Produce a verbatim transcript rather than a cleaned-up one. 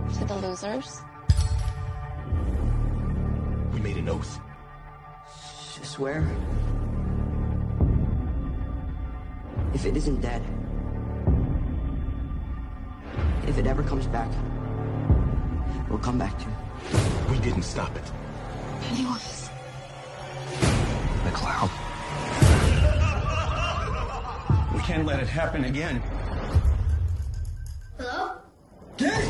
To the losers? We made an oath. I swear. If it isn't dead, if it ever comes back, we'll come back to it. We didn't stop it. Pennywise. The clown. We can't let it happen again. Hello? Get